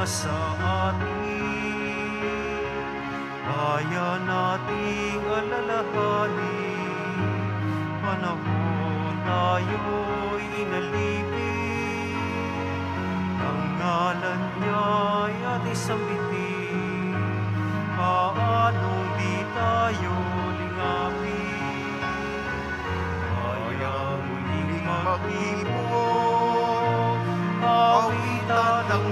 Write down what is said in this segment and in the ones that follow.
sa atin. Kaya nating alalahanin, panahon tayo'y inalipin. Ang ngalan niya'y ating sambitin, paanong di tayo lingapin. Kaya muling mag-ibon, awitan ng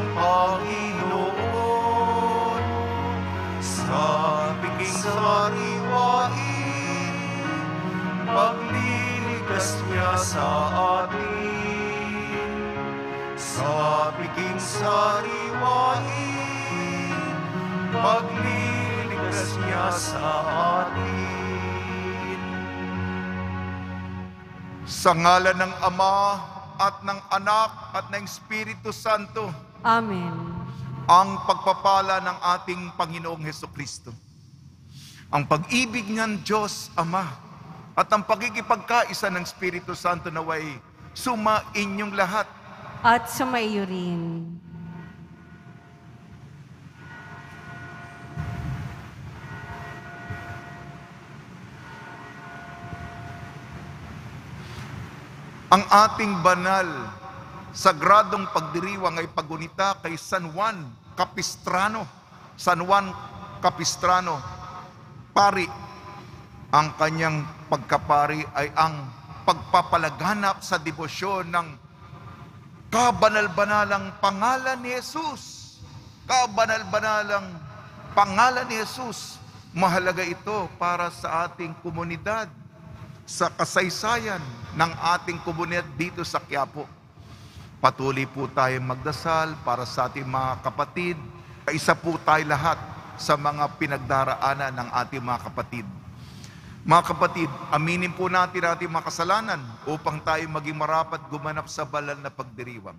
Panginoon, sa biging sariwain, pagliligas niya sa atin. Sa biging sariwain, pagliligas niya sa atin. Sa ngalan ng Ama at ng Anak at ng Espiritu Santo. Amen. Ang pagpapala ng ating Panginoong Hesukristo, ang pag-ibig ng Diyos Ama, at ang pagkikipagkaisa ng Espiritu Santo naway sumainyong lahat. At sumaiyo rin. Ang ating banal, sagradong pagdiriwang ay pagunita kay San Juan Capistrano. San Juan Capistrano, pari. Ang kanyang pagkapari ay ang pagpapalaganap sa debosyon ng kabanal-banalang pangalan ni Jesus. Kabanal-banalang pangalan ni Jesus. Mahalaga ito para sa ating komunidad, sa kasaysayan ng ating komunidad dito sa Quiapo. Patuloy po tayong magdasal para sa ating mga kapatid. Kaisa po tayo lahat sa mga pinagdaraanan ng ating mga kapatid. Mga kapatid, aminin po natin ating mga kasalanan upang tayo maging marapat gumanap sa banal na pagdiriwang.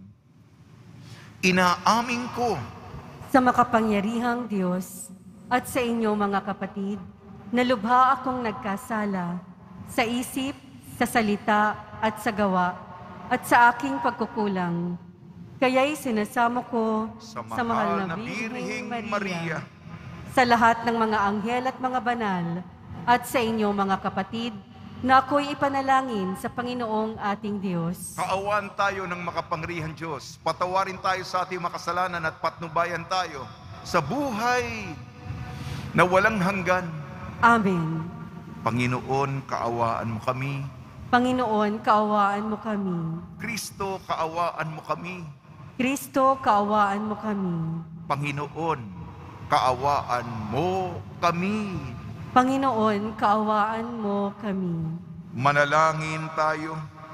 Inaamin ko Sa makapangyarihang Diyos at sa inyo mga kapatid, na lubha akong nagkasala sa isip, sa salita at sa gawa, at sa aking pagkukulang. Kaya'y sinasamo ko sa mahal na Birheng Maria, sa lahat ng mga anghel at mga banal, at sa inyo mga kapatid, na ako'y ipanalangin sa Panginoong ating Diyos. kaawaan tayo ng makapangyarihang Diyos. Patawarin tayo sa ating makasalanan at patnubayan tayo sa buhay na walang hanggan. Amen. Panginoon, kaawaan mo kami. Panginoon, kaawaan mo kami. Kristo, kaawaan mo kami. Kristo, kaawaan mo kami. Panginoon, kaawaan mo kami. Panginoon, kaawaan mo kami. Manalangin tayo.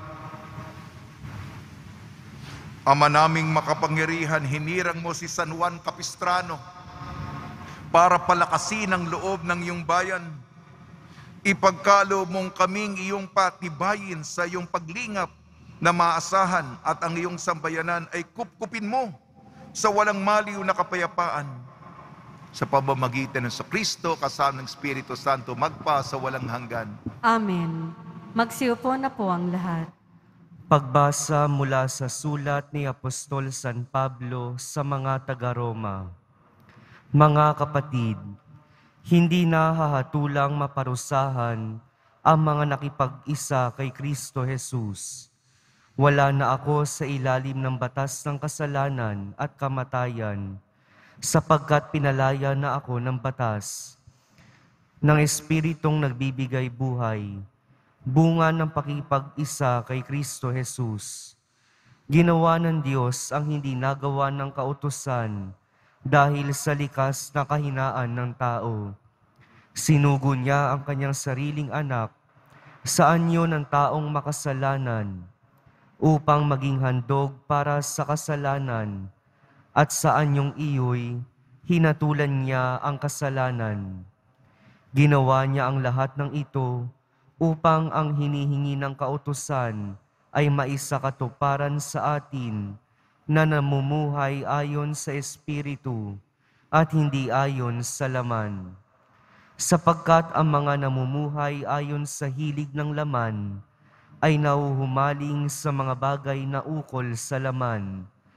Ama naming makapangyarihan, hinirang mo si San Juan Capistrano para palakasin ang loob ng iyong bayan. Ipagkaloob mong kaming iyong patibayin sa iyong paglingap na maasahan at ang iyong sambayanan ay kupkupin mo sa walang maliw na kapayapaan. Sa pamamagitan ng Kristo kasama ng Espiritu Santo magpa sa walang hanggan. Amen. Magsiupo na po ang lahat. Pagbasa mula sa sulat ni Apostol San Pablo sa mga taga-Roma. Mga kapatid, hindi na hahatulang maparusahan ang mga nakipag-isa kay Kristo Jesus. Wala na ako sa ilalim ng batas ng kasalanan at kamatayan, sapagkat pinalaya na ako ng batas ng Espiritong nagbibigay buhay, bunga ng pakipag-isa kay Kristo Jesus. Ginawa ng Diyos ang hindi nagawa ng kautusan dahil sa likas na kahinaan ng tao. Sinugo niya ang kanyang sariling anak sa anyo ng taong makasalanan upang maging handog para sa kasalanan, at sa anyong iyo'y hinatulan niya ang kasalanan. Ginawa niya ang lahat ng ito upang ang hinihingi ng kautusan ay maisakatuparan sa atin na namumuhay ayon sa Espiritu at hindi ayon sa laman. Sapagkat ang mga namumuhay ayon sa hilig ng laman ay nauhumaling sa mga bagay na ukol sa laman,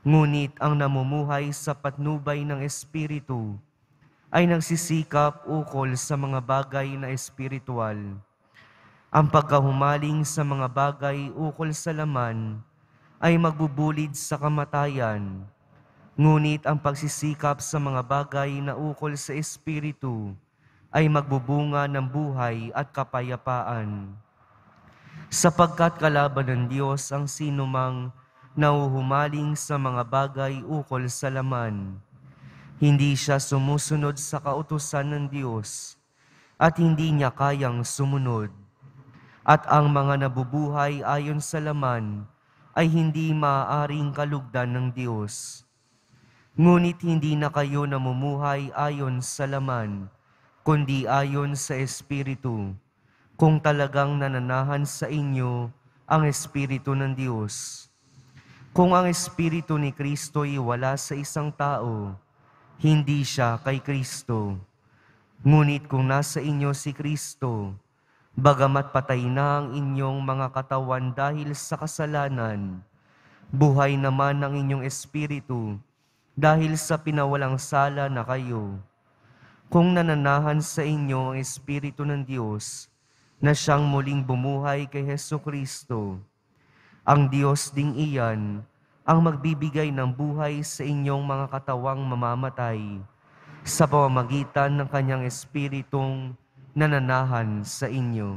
Ngunit ang namumuhay sa patnubay ng Espiritu ay nagsisikap ukol sa mga bagay na espiritual. Ang pagkahumaling sa mga bagay ukol sa laman ay magbubulid sa kamatayan. Ngunit ang pagsisikap sa mga bagay na ukol sa Espiritu ay magbubunga ng buhay at kapayapaan. Sapagkat kalaban ng Diyos ang sinumang nauhumaling sa mga bagay ukol sa laman. Hindi siya sumusunod sa kautusan ng Diyos at hindi niya kayang sumunod. At ang mga nabubuhay ayon sa laman ay hindi maaaring kalugdan ng Diyos. Ngunit hindi na kayo namumuhay ayon sa laman, kundi ayon sa Espiritu, kung talagang nananahan sa inyo ang Espiritu ng Diyos. Kung ang Espiritu ni Kristo ay wala sa isang tao, hindi siya kay Kristo. Ngunit kung nasa inyo si Kristo, bagamat patay na ang inyong mga katawan dahil sa kasalanan, buhay naman ang inyong Espiritu dahil sa pinawalang sala na kayo. Kung nananahan sa inyo ang Espiritu ng Diyos na siyang muling bumuhay kay Jesucristo, ang Diyos ding iyan ang magbibigay ng buhay sa inyong mga katawang mamamatay sa pamamagitan ng kanyang Espiritong nananahan sa inyo.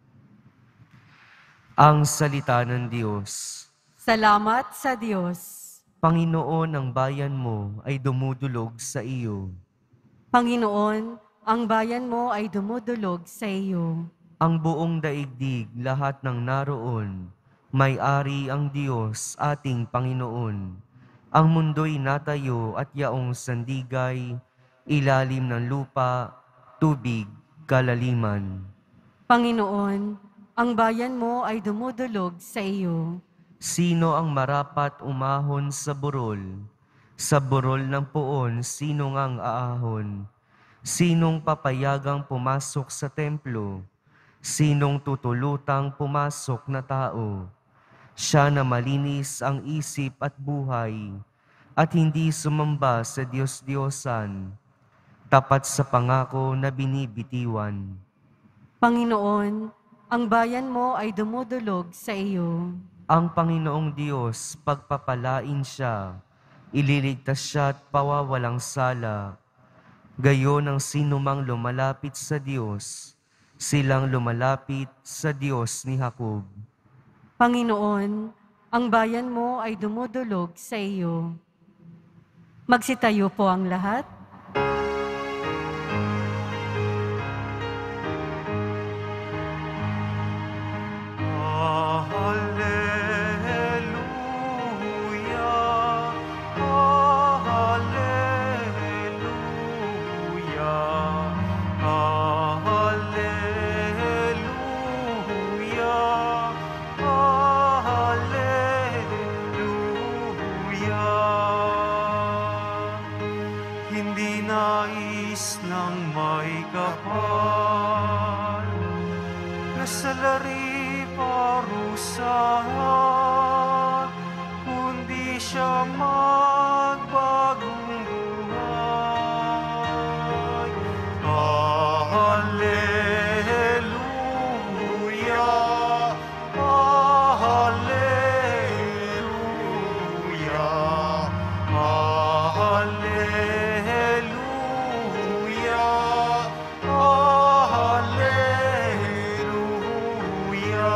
Ang salita ng Diyos. Salamat sa Diyos. Panginoon, ang bayan mo ay dumudulog sa iyo. Panginoon, ang bayan mo ay dumudulog sa iyo. Ang buong daigdig, lahat ng naroon, may-ari ang Diyos ating Panginoon. Ang mundo'y natayo at yaong sandigay, ilalim ng lupa, tubig, kalaliman. Panginoon, ang bayan mo ay dumudulog sa iyo. Sino ang marapat umahon sa burol? Sa burol ng poon, sino ngang aahon? Sinong papayagang pumasok sa templo? Sinong tutulutang pumasok na tao? Siya na malinis ang isip at buhay, at hindi sumamba sa Diyos-Diyosan, tapat sa pangako na binibitiwan. Panginoon, ang bayan mo ay dumudulog sa iyo. Ang Panginoong Diyos, pagpapalain siya, ililigtas siya at pawawalang sala. Gayon ang sinumang lumalapit sa Diyos, silang lumalapit sa Diyos ni Jacob. Panginoon, ang bayan mo ay dumudulog sa iyo. Magsitayo po ang lahat. Hindi nais ng may kapal na salari parusahan, kundi siya magbagong buhay. Alleluia, alleluia, alleluia, alleluia.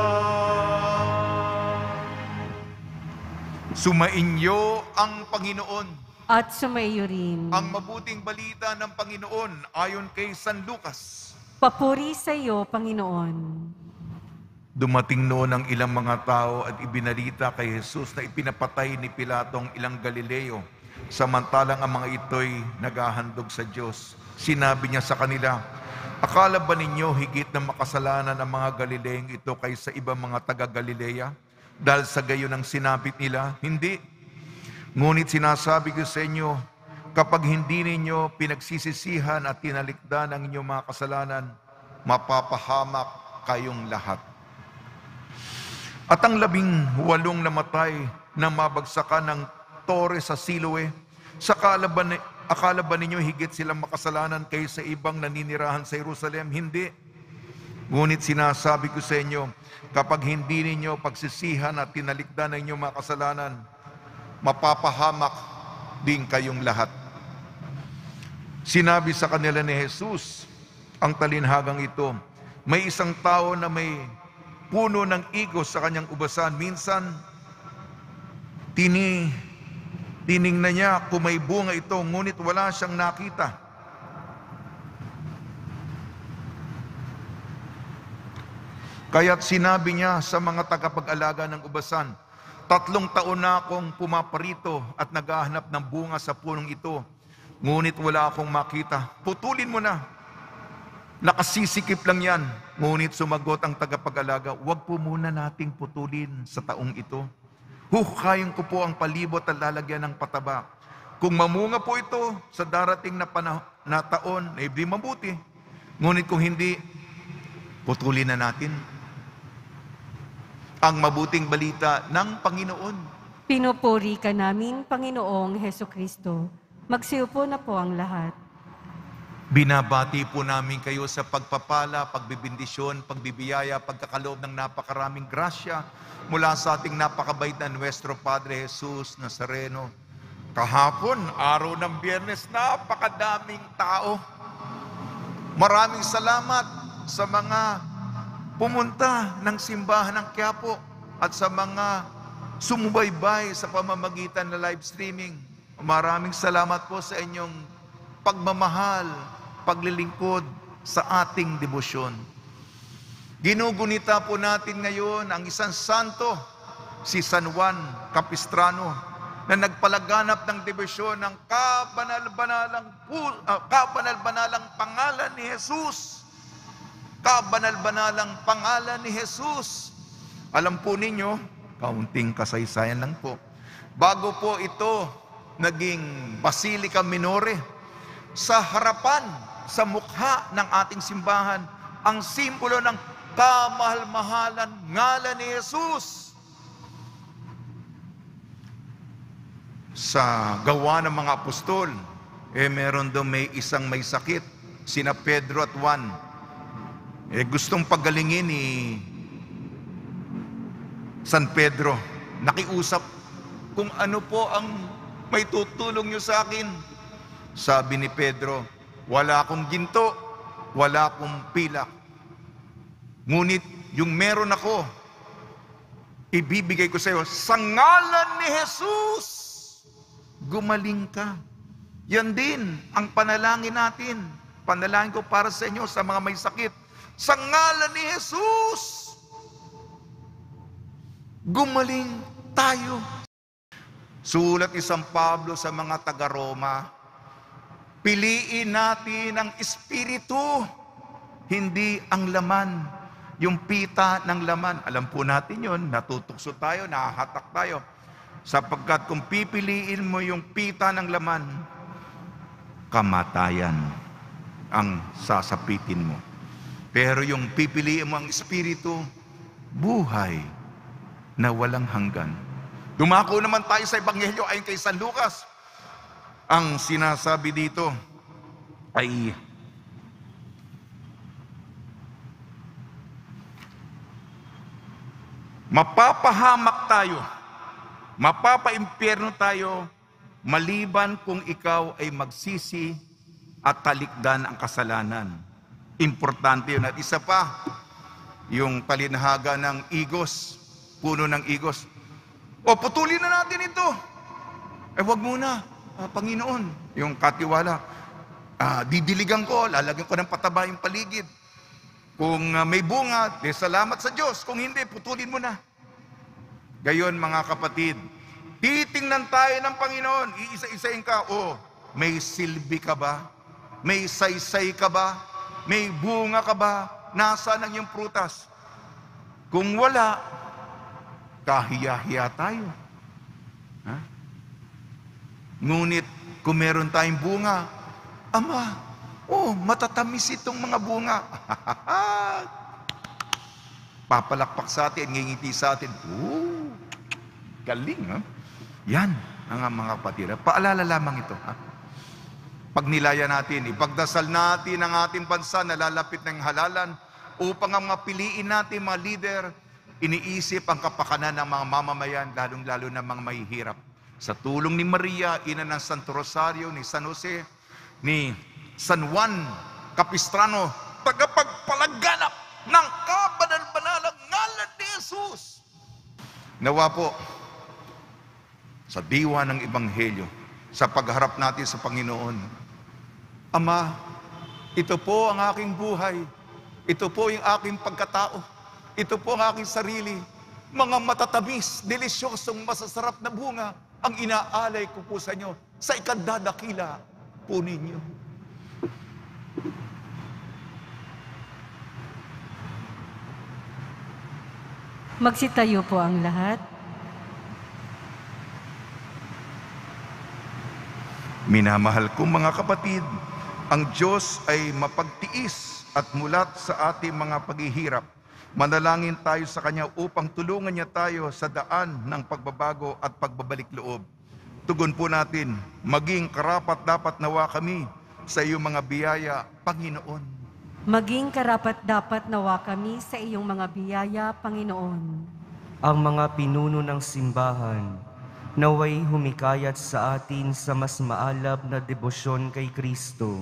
Sumainyo ang Panginoon. At sumaiyo rin. Ang mabuting balita ng Panginoon ayon kay San Lucas. Papuri sa iyo, Panginoon. Dumating noon ang ilang mga tao at ibinalita kay Jesus na ipinapatay ni Pilato ang ilang Galileo, samantalang ang mga ito'y naghahandog sa Diyos. Sinabi niya sa kanila, akala ba ninyo higit na makasalanan ang mga Galileong ito kaysa ibang mga taga-Galilea? Dahil sa gayon ang sinabit nila, hindi. Ngunit sinasabi ko sa inyo, kapag hindi ninyo pinagsisisihan at tinalikdan ang inyong mga kasalanan, mapapahamak kayong lahat. At ang 18 namatay na mabagsakan ng tore sa Siloe? Akala ba ninyo higit silang makasalanan kaysa ibang naninirahan sa Jerusalem? Hindi. Ngunit sinasabi ko sa inyo, kapag hindi ninyo pagsisihan at tinalikdan ang inyong mga kasalanan, mapapahamak din kayong lahat. Sinabi sa kanila ni Jesus ang talinhagang ito, may isang tao na may puno ng igos sa kanyang ubasan. Minsan, tiningnan niya kung may bunga ito, ngunit wala siyang nakita. Kaya't sinabi niya sa mga tagapag-alaga ng ubasan, 3 taon na akong pumaparito at naghahanap ng bunga sa punong ito, ngunit wala akong makita. Putulin mo na. Nakasisikip lang yan. Ngunit sumagot ang tagapag-alaga, huwag po muna nating putulin sa taong ito. Huhukayin ko po ang palibot at lalagyan ng pataba. Kung mamunga po ito sa darating na taon, di mabuti. Ngunit kung hindi, putulin na natin. Ang mabuting balita ng Panginoon. Pinupuri ka namin, Panginoong Hesukristo. Magsiupo na po ang lahat. Binabati po namin kayo sa pagpapala, pagbibindisyon, pagbibiyaya, pagkakaloob ng napakaraming grasya mula sa ating napakabait na Nuestro Padre Jesus Nazareno. Kahapon, araw ng Biyernes, napakadaming tao. Maraming salamat sa mga pumunta ng simbahan ng Quiapo at sa mga sumubaybay sa pamamagitan ng live streaming. Maraming salamat po sa inyong pagmamahal, paglilingkod sa ating debosyon. Ginugunita po natin ngayon ang isang santo, si San Juan Capistrano, na nagpalaganap ng debosyon ng kabanal-banalang pangalan ni Jesus. Kabanal-banalang pangalan ni Jesus. Alam po ninyo, kaunting kasaysayan lang po. Bago po ito naging Basilica Minore, sa harapan, sa mukha ng ating simbahan, ang simbolo ng kamahal-mahalan ngalan ni Jesus. Sa gawa ng mga apostol, meron doon may isang may sakit, sina Pedro at Juan. Gustong pagalingin ni San Pedro. Nakiusap, kung ano po ang may tutulong nyo sa akin. Sabi ni Pedro, wala akong ginto, wala akong pilak. Ngunit yung meron ako, ibibigay ko sa iyo. Sa ngalan ni Jesus, gumaling ka. Yan din ang panalangin natin. Panalangin ko para sa inyo, sa mga may sakit. Sa ngalan ni Jesus, gumaling tayo. Sulat ni San Pablo sa mga taga-Roma, piliin natin ang Espiritu, hindi ang laman, yung pita ng laman. Alam po natin yun, natutukso tayo, nahahatak tayo. Sapagkat kung pipiliin mo yung pita ng laman, kamatayan ang sasapitin mo. Pero yung pipiliin mo ang Espiritu, buhay na walang hanggan. Dumako naman tayo sa Ebanghelyo ayon kay San Lucas. Ang sinasabi dito ay mapapahamak tayo, mapapaimpyerno tayo, maliban kung ikaw ay magsisi at talikdan ang kasalanan. Importante yun. At isa pa, yung talinhaga ng igos, puno ng igos. O, putulin na natin ito. Wag muna, Panginoon. Yung katiwala, didiligan ko, lalagyan ko ng pataba yung paligid. Kung may bunga, salamat sa Diyos. Kung hindi, putulin mo na. Gayon, mga kapatid, titingnan tayo ng Panginoon. Iisa-isayin ka, may silbi ka ba? May saysay ka ba? May bunga ka ba? Nasaan ang iyong prutas? Kung wala, kahiya-hiya tayo. Ngunit kung meron tayong bunga, Ama, matatamis itong mga bunga. Papalakpak sa atin, ngingiti sa atin. Galing, ha? Yan. mga kapatid. Paalala lamang ito. Pag nilaya natin, ipagdasal natin ang ating bansa na lalapit ng halalan upang ang mga piliin natin, mga leader, iniisip ang kapakanan ng mga mamamayan, lalong-lalo na mga mahihirap. Sa tulong ni Maria, ina ng Santo Rosario, ni San Jose, ni San Juan Capistrano, tagapagpalaganap ng kabanal-banalang ngalan ni Jesus. Nawa po, sa diwa ng Ebanghelyo, sa pagharap natin sa Panginoon, Ama, ito po ang aking buhay, ito po yung aking pagkatao, ito po ang aking sarili, mga matatamis, delisyosong, masasarap na bunga, ang inaalay ko po sa inyo, sa ikandadakila po ninyo. Magsitayo po ang lahat. Minamahal kong mga kapatid, ang Diyos ay mapagtiis at mulat sa ating mga paghihirap. Manalangin tayo sa Kanya upang tulungan niya tayo sa daan ng pagbabago at pagbabalik loob. Tugon po natin, maging karapat-dapat nawa kami sa iyong mga biyaya, Panginoon. Maging karapat-dapat nawa kami sa iyong mga biyaya, Panginoon. Ang mga pinuno ng simbahan, naway humikayat sa atin sa mas maalab na debosyon kay Kristo.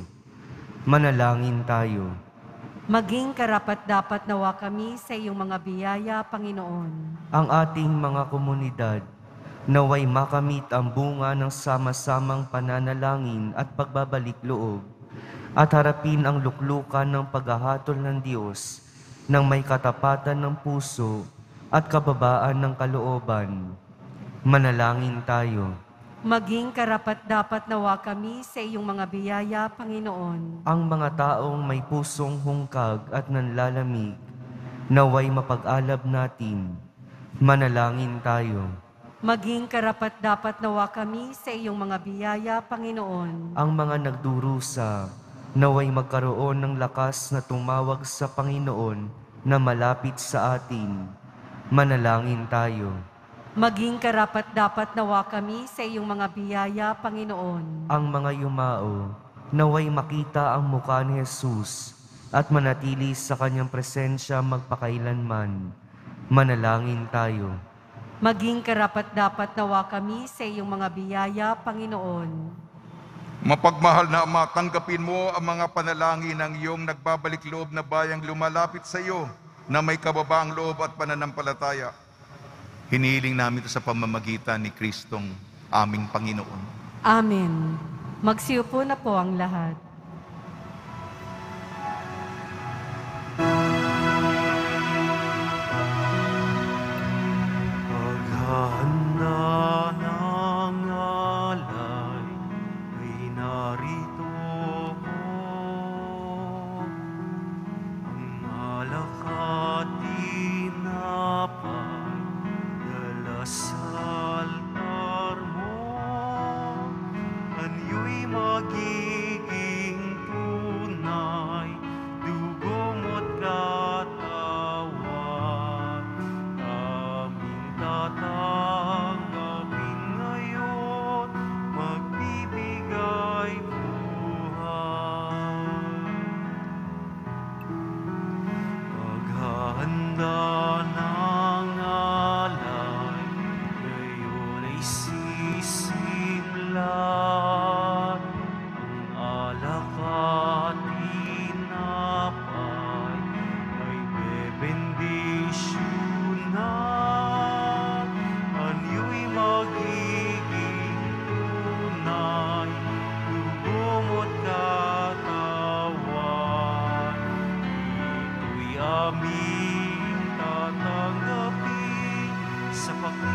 Manalangin tayo. Maging karapat-dapat nawa kami sa iyong mga biyaya, Panginoon. Ang ating mga komunidad, naway makamit ang bunga ng sama-samang pananalangin at pagbabalik loob at harapin ang luklukan ng paghahatol ng Diyos ng may katapatan ng puso at kababaan ng kalooban. Manalangin tayo. Maging karapat-dapat nawa kami sa iyong mga biyaya, Panginoon. Ang mga taong may pusong hungkag at nanlalamig, naway mapag-alab natin. Manalangin tayo. Maging karapat-dapat nawa kami sa iyong mga biyaya, Panginoon. Ang mga nagdurusa, naway magkaroon ng lakas na tumawag sa Panginoon na malapit sa atin. Manalangin tayo. Maging karapat-dapat nawa kami sa iyong mga biyaya, Panginoon. Ang mga yumao, naway makita ang mukha ni Jesus at manatili sa kanyang presensya magpakailanman. Manalangin tayo. Maging karapat-dapat nawa kami sa iyong mga biyaya, Panginoon. Mapagmahal na Ama, tanggapin mo ang mga panalangin ng iyong nagbabalik loob na bayang lumalapit sa iyo na may kababaang loob at pananampalataya. Hinihiling namin ito sa pamamagitan ni Kristong aming Panginoon. Amen. Magsiupo na po ang lahat. Paghahanda ng alay ay narito ko. Ang alak at tinapay dala sa altar mo. Anyo'y magiging tunay, dugo mo't katawan. Aming tatanggapin ngayon, magbibigay buhay. Paghahanda ng alay, ngayon ay sisimlan. Ang alak at tinapay ay bebendisyonan. Anyo'y magiging tunay, dugo mo't katawan. Ito'y aming tatanggapin sa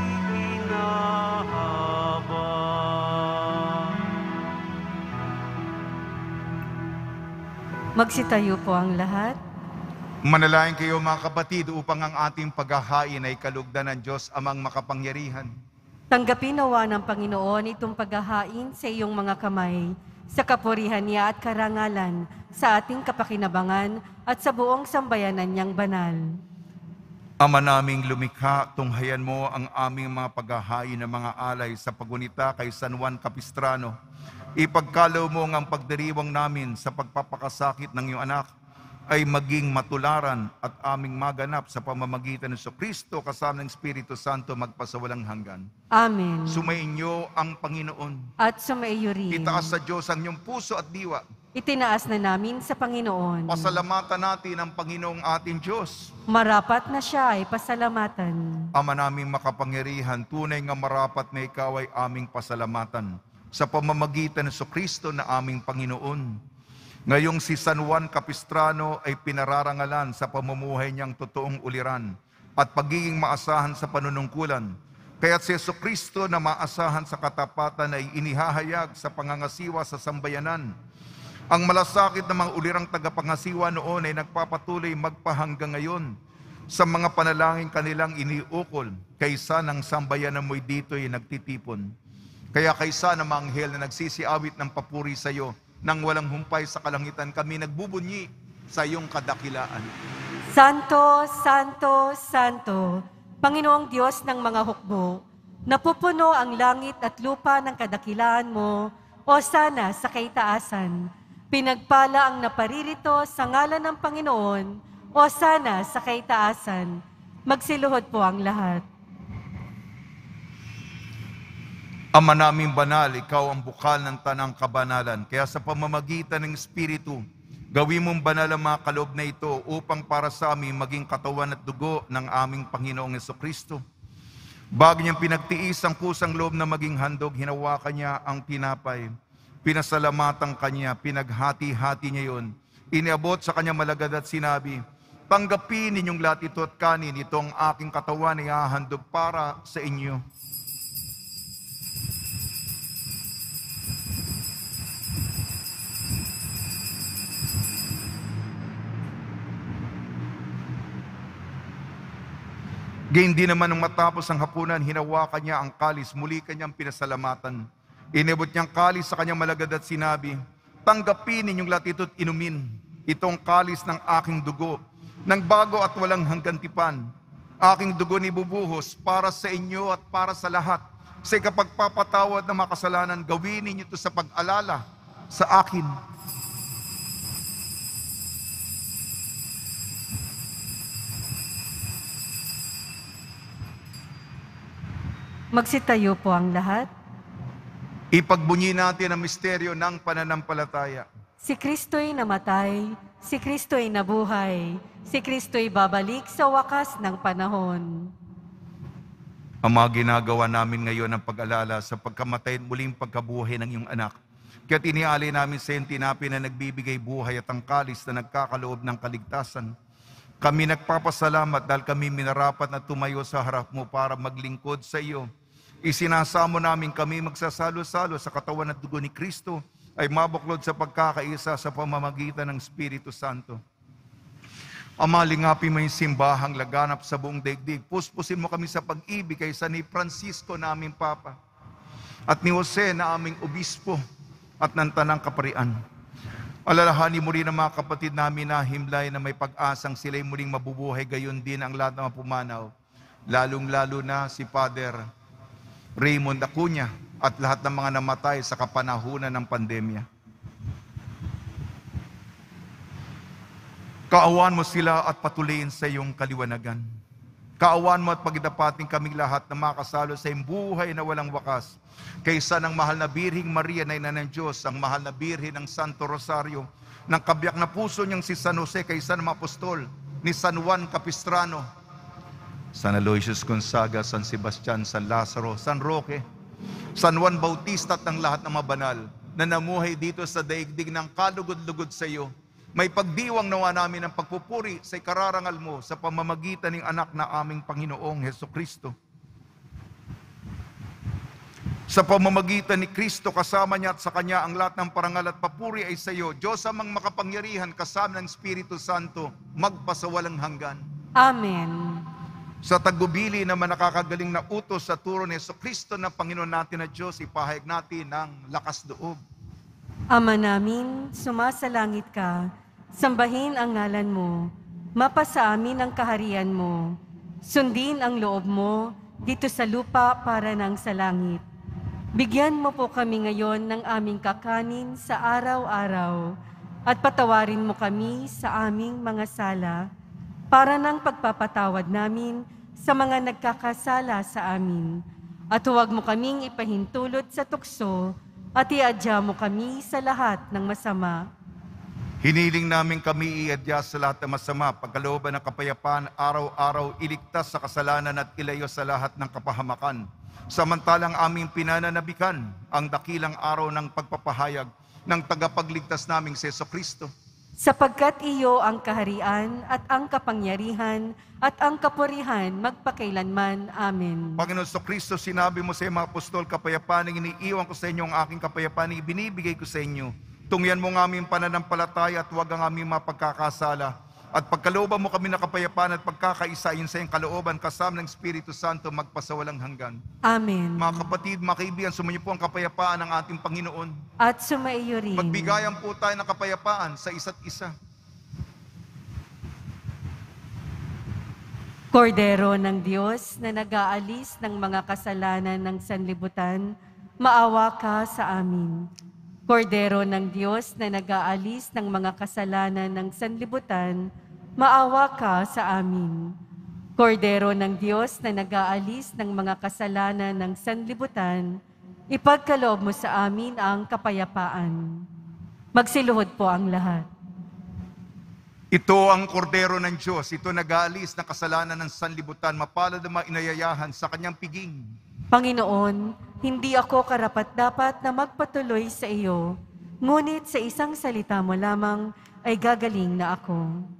pakikinahabang. Magsitayo po ang lahat. Manalangin kayo mga kapatid upang ang ating paghahain ay kalugdan ng Diyos amang makapangyarihan. Tanggapin nawa ng Panginoon itong paghahain sa iyong mga kamay, sa kapurihan niya at karangalan, sa ating kapakinabangan at sa buong sambayanan niyang banal. Ama naming lumikha, tunghayan mo ang aming mga paghahain ng mga alay sa pagunita kay San Juan Capistrano. Ipagkalaw mo ang pagdiriwang namin sa pagpapakasakit ng iyong anak ay maging matularan at aming maganap sa pamamagitan ng Kristo kasama ng Espiritu Santo magpasawalang hanggan. Amen. Sumainyo ang Panginoon. At sumaiyo rin. Itaas sa Diyos ang iyong puso at diwa. Itinaas na namin sa Panginoon. Pasalamatan natin ang Panginoong ating Diyos. Marapat na siya ay pasalamatan. Ama naming makapangyarihan, tunay nga marapat na ikaw ay aming pasalamatan sa pamamagitan ng Kristo na aming Panginoon. Ngayong si San Juan Capistrano ay pinararangalan sa pamumuhay niyang totoong uliran at pagiging maasahan sa panunungkulan. Kaya't si Kristo na maasahan sa katapatan ay inihahayag sa pangangasiwa sa sambayanan. Ang malasakit ng mga ulirang tagapangasiwa noon ay nagpapatuloy magpahanggang ngayon sa mga panalangin kanilang iniukol kaysa ng sambayanan mo'y dito'y nagtitipon. Kaya kaysa ng mga anghel na nagsisiawit ng papuri sa iyo, nang walang humpay sa kalangitan kami nagbubunyi sa iyong kadakilaan. Santo, Santo, Santo, Panginoong Diyos ng mga hukbo, napupuno ang langit at lupa ng kadakilaan mo, o sana sa kaitaasan. Pinagpala ang naparirito sa ngalan ng Panginoon, o sana sa kaitaasan. Magsiluhod po ang lahat. Ama naming banal, ikaw ang bukal ng tanang kabanalan. Kaya sa pamamagitan ng Espiritu, gawin mong banal ang mga kaloob na ito upang para sa amin maging katawan at dugo ng aming Panginoong Jesucristo. Bago niyang pinagtiis ang kusang loob na maging handog, hinawakan niya ang tinapay. Pinasalamatan kanya, pinaghati-hati niya yun. Iniabot sa kanya malagad at sinabi, tanggapin ninyong lahat ito at kanin, ito ang aking katawan na ihahandog para sa inyo. Gayun din naman nung matapos ang hapunan, hinawakan niya ang kalis, muli kanyang pinasalamatan. Inibot niyang kalis sa kanyang malagad at sinabi, tanggapin ninyong lahat ito at inumin. Itong kalis ng aking dugo, ng bago at walang hanggantipan. Aking dugo ni bubuhos para sa inyo at para sa lahat. Sa ikapagpapatawad ng mga kasalanan, gawin ninyo ito sa pag-alala sa akin. Magsitayo po ang lahat. Ipagbunyi natin ang misteryo ng pananampalataya. Si Kristo'y namatay, si Kristo'y nabuhay, si Kristo'y babalik sa wakas ng panahon. Ang mga ginagawa namin ngayon ang pag-alala sa pagkamatay at muling pagkabuhay ng iyong anak. Kaya't inialay namin sa iyong tinapay na nagbibigay buhay at ang kalis na nagkakaloob ng kaligtasan. Kami nagpapasalamat dahil kami minarapat na tumayo sa harap mo para maglingkod sa iyo. Isinasamo namin kami magsasalo-salo sa katawan at dugo ni Kristo ay mabuklod sa pagkakaisa sa pamamagitan ng Espiritu Santo. Ama, lingapin mo yung simbahang laganap sa buong daigdig. Puspusin mo kami sa pag-ibig kaysa ni Francisco na aming Papa at ni Jose na aming Obispo at ng Tanang Kaparian. Alalahanin mo rin ang mga kapatid namin na himlay na may pag-asang sila'y muling mabubuhay, gayon din ang lahat ng mga pumanaw, lalong-lalo na si Father Raymond Acuña at lahat ng mga namatay sa kapanahunan ng pandemya. Kaawaan mo sila at patuloyin sa iyong kaliwanagan. Kaawaan mo at pagdapating kaming lahat na makasalo sa iyong buhay na walang wakas. Kaysa ng mahal na Birhing Maria na Ina ng Diyos, ang mahal na Birhen ng Santo Rosario, ng kabiyak na puso niyang si San Jose, kaysa ng mga apostol, ni San Juan Capistrano, San Aloysius Gonzaga, San Sebastian, San Lazaro, San Roque, San Juan Bautista at ang lahat ng mga banal na namuhay dito sa daigdig ng kalugod-lugod sa iyo. May pagdiwang nawa namin ang pagpupuri sa ikararangal mo sa pamamagitan ng anak na aming Panginoong Hesukristo. Sa pamamagitan ni Kristo, kasama niya at sa Kanya ang lahat ng parangal at papuri ay sa iyo. Diyos amang makapangyarihan, kasama ng Espiritu Santo, magpasawalang hanggan. Amen. Sa tagbubili naman nakakagaling na utos sa turo ni Jesucristo na Panginoon natin na Diyos, ipahayag natin ng lakas loob. Ama namin, sumasalangit ka, sambahin ang ngalan mo, mapasa amin ang kaharian mo, Sundin ang loob mo dito sa lupa para nang sa langit. Bigyan mo po kami ngayon ng aming kakanin sa araw-araw at patawarin mo kami sa aming mga sala para ng pagpapatawad namin sa mga nagkakasala sa amin. At huwag mo kaming ipahintulot sa tukso at iadya mo kami sa lahat ng masama. Hiniling namin kami iadya sa lahat ng masama, pagkalooban ng kapayapaan, araw-araw iligtas sa kasalanan at ilayo sa lahat ng kapahamakan. Samantalang aming pinananabikan ang dakilang araw ng pagpapahayag ng tagapagligtas naming si Jesucristo. Sapagkat iyo ang kaharian at ang kapangyarihan at ang kapurihan magpakailanman. Amen. Panginoon Jesucristo, sinabi mo sa mga apostol, kapayapaan ang iniiwan ko sa inyo, ang aking kapayapaan ang ibinibigay ko sa inyo. Tungyan mo ng aming pananampalataya at huwag ang aming mapagkakasala. At pagkalooban mo kami na kapayapaan at pagkakaisa ayon sa iyong kalooban, kasama ng Espiritu Santo, magpasawalang hanggan. Amen. Mga kapatid, mga kaibigan, sumainyo po ang kapayapaan ng ating Panginoon. At sumaiyo rin. Magbigayan po tayo ng kapayapaan sa isa't isa. Kordero ng Diyos na nag-aalis ng mga kasalanan ng sanlibutan, maawa ka sa amin. Kordero ng Diyos na nag-aalis ng mga kasalanan ng sanlibutan, maawa ka sa amin. Kordero ng Diyos na nag-aalis ng mga kasalanan ng sanlibutan, ipagkaloob mo sa amin ang kapayapaan. Magsiluhod po ang lahat. Ito ang kordero ng Diyos, ito nag-aalis ng kasalanan ng sanlibutan, mapalad ang mga inayayahan sa kanyang piging. Panginoon, hindi ako karapat-dapat na magpatuloy sa iyo, ngunit sa isang salita mo lamang ay gagaling na ako.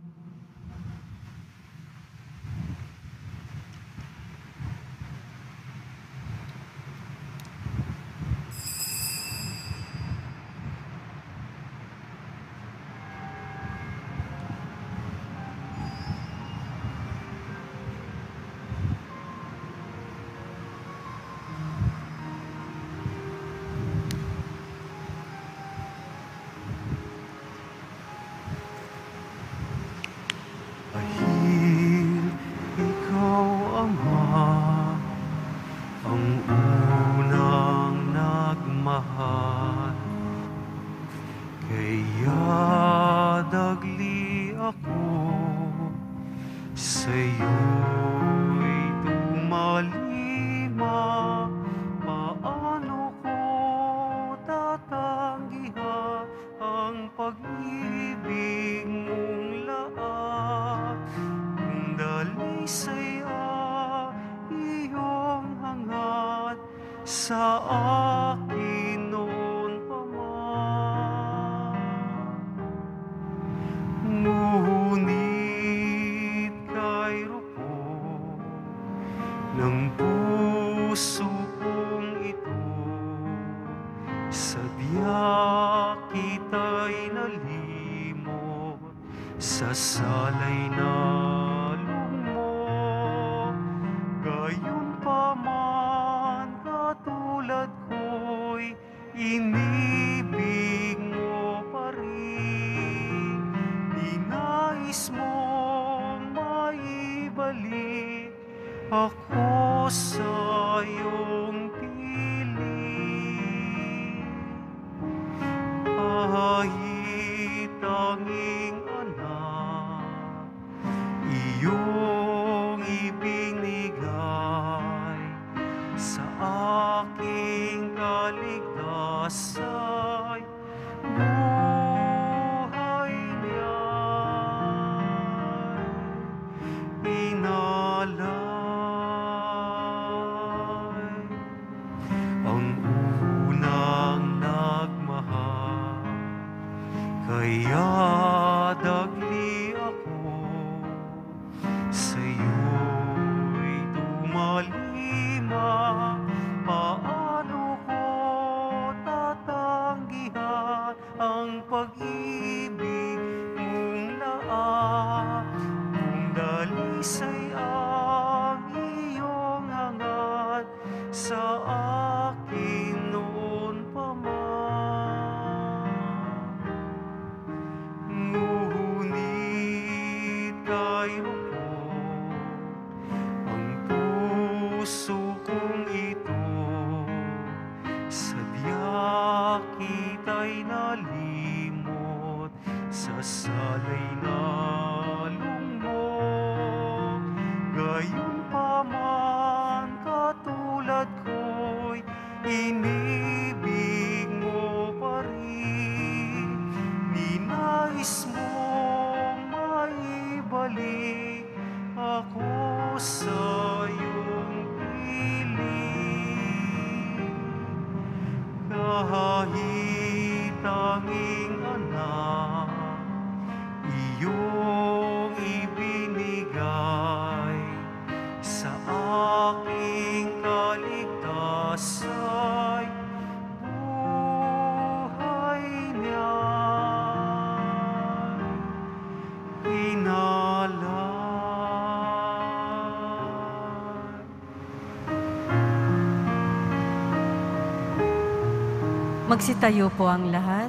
Dahil ikaw, Ama, ang unang nagmahal, kaya dagli ako sa'yo'y tumalima. Paano ko tatanggihan ang pag-ibig mong lahat? Kung dalisay iyong hangat sa akin noon pa man. Ngunit kairo ko ng puso kong ito, sadya kita'y nalimot sa salay na lugmok. Gayunpaman katulad ko'y inibig mo pa rin. Ninais mong maibalik ako sa iyong piling. Kahit tanging anak, iyong ibinigay sa aking kaligtasan, buhay niya'y inalay. Ang unang nagmahal, kaya dagli ako sa'yo'y tumalima. Paano ko tatanggihan ang pag-ibig mong lahat? Kung dalisay ang iyong hangat sa akin noon pa man. Ngunit kayo po muli ako sa iyong piling. Kahit tanging anak, iyong ibinigay sa aking kaligtasan, buhay niya'y inalay. Magsitayo po ang lahat.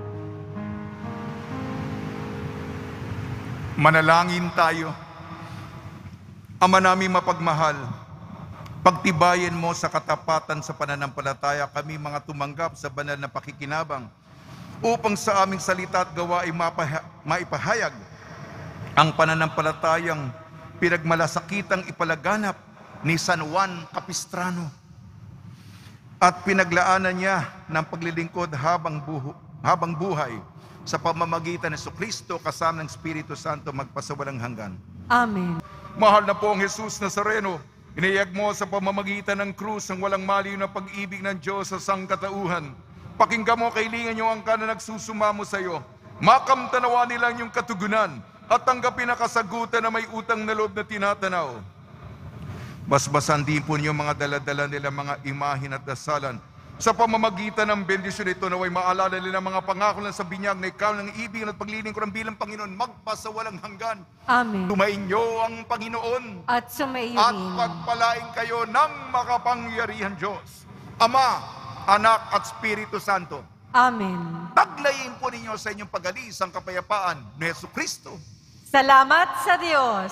Manalangin tayo. Ama naming mapagmahal, pagtibayan mo sa katapatan sa pananampalataya kami mga tumanggap sa banal na pakikinabang upang sa aming salita at gawa ay maipahayag ang pananampalatayang pinagmalasakitang ipalaganap ni San Juan Capistrano at pinaglaanan niya ng paglilingkod habang buhay sa pamamagitan ni Jesucristo kasama ng Espiritu Santo magpasawalang hanggan. Amen. Mahal na pong Jesus Nazareno, iniyag mo sa pamamagitan ng krus ang walang maliw na pag-ibig ng Diyos sa sangkatauhan. Pakinggan mo, kailingan niyo ang ka na nagsusumamo sa iyo. Makamtanawa nilang yung katugunan at tanggapin na kasagutan na may utang na loob na tinatanaw. Basbasan din po niyo mga daladala nila mga imahin at dasalan. Sa pamamagitan ng bendisyon ito, naway maalala nila mga pangako lang sa binyag na ikaw ng ibig at paglilingkuran bilang Panginoon magpasawalang hanggan. Amen. Tumainyo ang Panginoon At sumaiyo at rin. pagpalain kayo ng makapangyarihan Diyos, Ama, Anak at Espiritu Santo. Amen. Taglayin po ninyo sa inyong pag-alis ang kapayapaan ni Jesucristo. Salamat sa Diyos.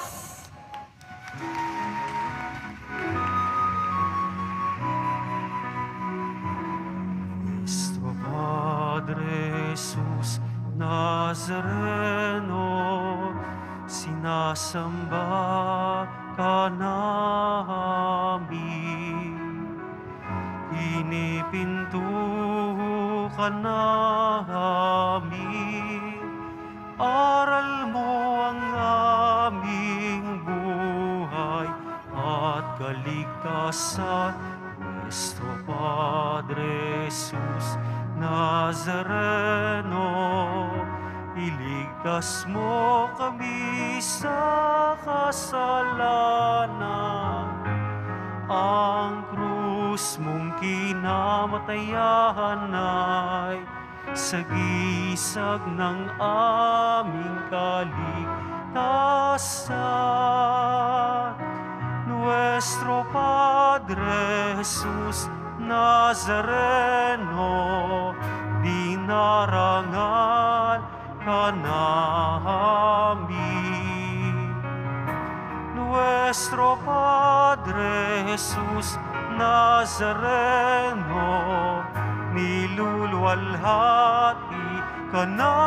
Nuestro Padre Jesus Nazareno, sinasamba ka namin. Inipinto ka namin, aral mo ang aming buhay at kaligtasan. Nuestro Padre Jesus Nazareno, iligtas mo kami sa kasalanan. Ang krus mong kinamatayan ay sagisag ng aming kaligtasan. Nuestro Padre Jesus Nazareno, dinarangal ka namin. Nuestro Padre Jesus Nazareno, niluluwalhati ka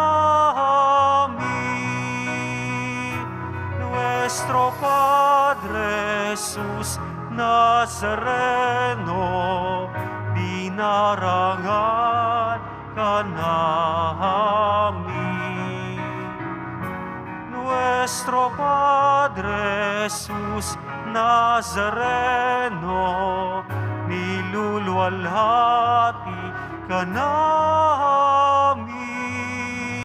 namin. Nuestro Padre Jesus Nazareno, dinarangal ka namin. Nuestro Padre Jesus Nazareno, niluluwalhati ka namin.